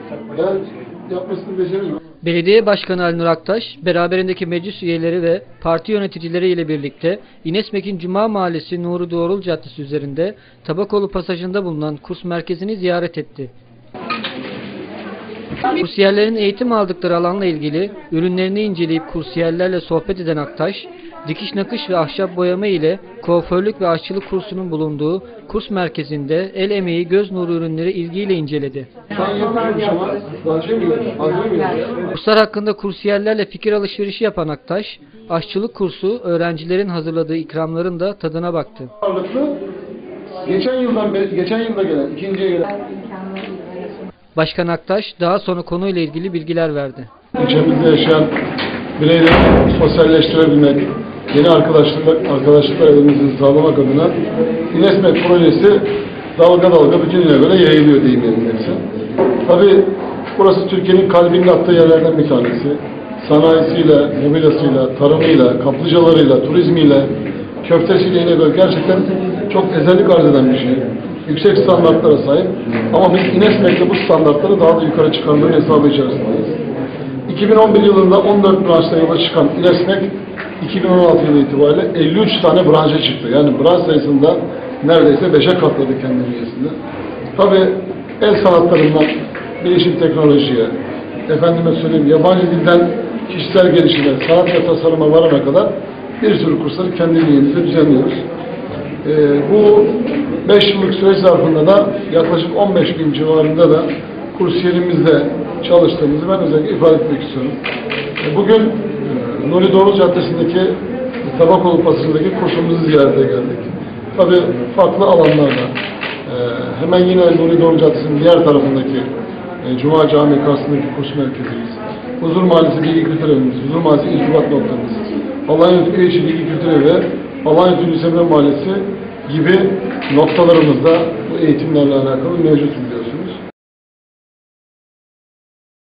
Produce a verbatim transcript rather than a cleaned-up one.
Ben yapmasını beceremiyorum. Belediye Başkanı Ali Nur Aktaş, beraberindeki meclis üyeleri ve parti yöneticileri ile birlikte İnesmek'in Cuma Mahallesi Nuri Doğrul Caddesi üzerinde Tabakolu Pasajı'nda bulunan kurs merkezini ziyaret etti. Kursiyerlerin eğitim aldıkları alanla ilgili ürünlerini inceleyip kursiyerlerle sohbet eden Aktaş, dikiş nakış ve ahşap boyama ile kuaförlük ve aşçılık kursunun bulunduğu kurs merkezinde el emeği, göz nuru ürünleri ilgiyle inceledi. Sen yapıyormuş ama anlayamıyor. Anlayamıyor. Kurslar hakkında kursiyerlerle fikir alışverişi yapan Aktaş, aşçılık kursu öğrencilerin hazırladığı ikramların da tadına baktı. Ağırlıklı geçen yıldan beri, geçen yılda gelen, ikinciye gelen. Başkan Aktaş daha sonra konuyla ilgili bilgiler verdi. İlçemizde yaşayan bireyleri sosyalleştirebilmek, yeni arkadaşlıklar, arkadaşlıklar edinmesini sağlamak adına İnesmek projesi dalga dalga bütün ile böyle yayılıyor diyeyim elimdeyse. Tabii burası Türkiye'nin kalbinin attığı yerlerden bir tanesi. Sanayisiyle, mobilyasıyla, tarımıyla, kaplıcalarıyla, turizmiyle, köftesiyle yine böyle gerçekten çok ezellik arz eden bir şey. Yüksek standartlara sahip. Ama biz İnesmek'te bu standartları daha da yukarı çıkarmanın hesabı içerisindeyiz. iki bin on bir yılında on dört branşta yola çıkan İnesmek, iki bin on altı yılı itibariyle elli üç tane branşa çıktı. Yani branş sayısında neredeyse beşe katladı kendi bünyesinde. Tabii el sanatlarından bilişim teknolojiye, efendime söyleyeyim yabancı dilden kişisel gelişime, sanat ve tasarıma varana kadar bir sürü kursları kendi bünyemizde düzenliyoruz. Ee, bu beş yıllık süreç zarfında da yaklaşık on beş bin civarında da kursiyerimizde çalıştığımızı ben özellikle ifade etmek istiyorum. Ee, bugün e, Nuri Doğrul Caddesi'ndeki Tabakolu Pasajı'ndaki kursumuzu ziyarete geldik. Tabii farklı alanlarda e, hemen yine Nuri Doğrul Caddesi'nin diğer tarafındaki e, Cuma Camii karşısındaki kurs merkeziyiz. Huzur Mahallesi Bilgi Kültür Evimiz, Huzur Mahallesi İrtibat Noktamız, Alanya Köyüçi Bilgi Kültür Evi ve Alanya Tülüs Emre Mahallesi gibi noktalarımızda bu eğitimlerle alakalı mevcut biliyorsunuz.